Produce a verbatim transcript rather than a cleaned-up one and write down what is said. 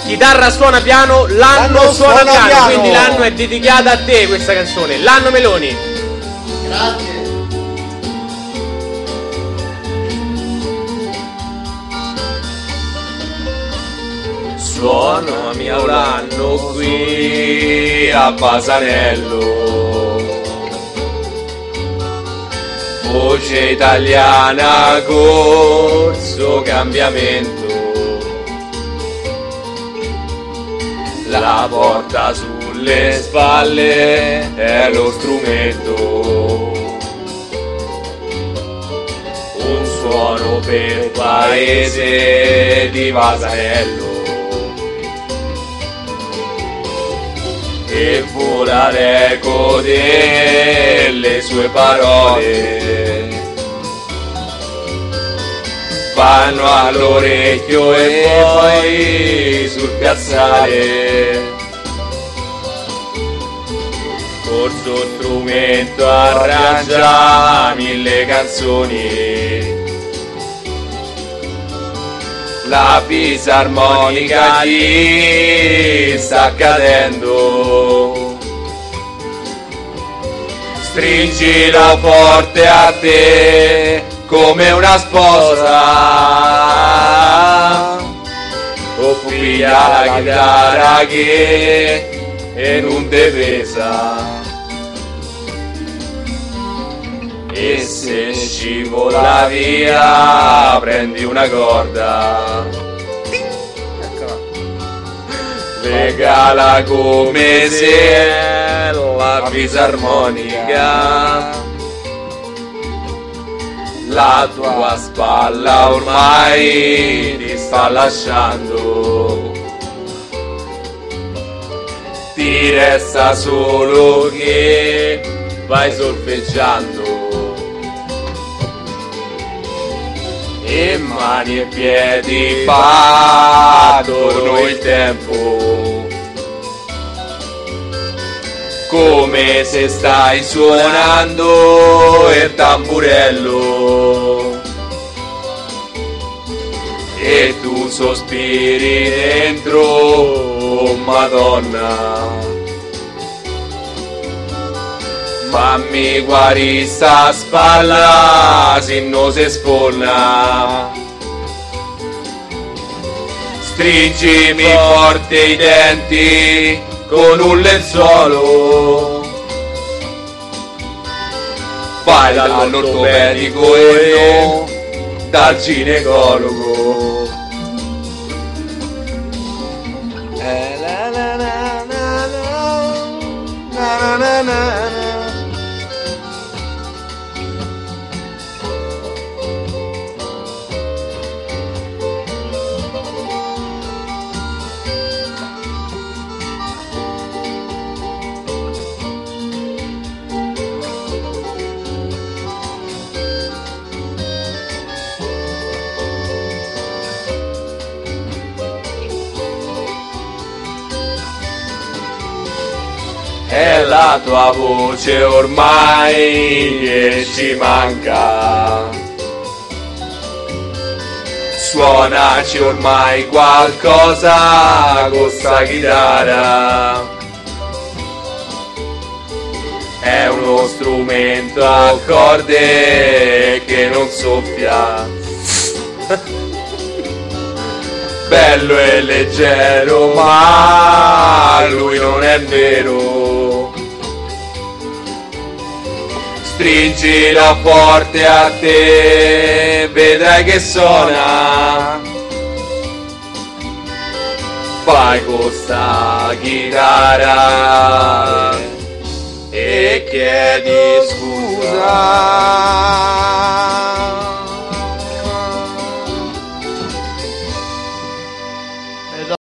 chitarra suona piano, l'anno, L'anno suona, suona piano, piano. quindi l'anno è dedicata a te questa canzone, l'anno Meloni. Grazie. Suonami l'anno qui a Basanello, voce italiana, corso cambiamento, la porta sulle spalle è lo strumento, un suono per paese di Basanello. E vola l'eco delle sue parole, vanno all'orecchio e poi sul piazzale, col suo strumento arrangia mille canzoni. La fisarmonica ti sta cadendo, stringila forte a te come una sposa, o piglia la chitarra che non te pesa, e se scivola via prendi una corda, legala come se la fisarmonica, la tua spalla ormai ti sta lasciando, ti resta solo che vai solfeggiando, e mani e piedi battono il tempo, come se stai suonando il tamburello, e tu sospiri dentro, oh Madonna, fammi guarire sta spalla, se no si sforna, stringimi forte i denti con un lenzuolo, vai dall'ortopedico e non dal ginecologo. Eh, la, la, la, la, la, la, la, la. È la tua voce ormai che ci manca, suonaci ormai qualcosa con sta chitarra, è uno strumento a corde che non soffia, bello e leggero ma lui non è vero, stringila forte a te, vedrai che suona, fai con sta chitarra e chiedi scusa.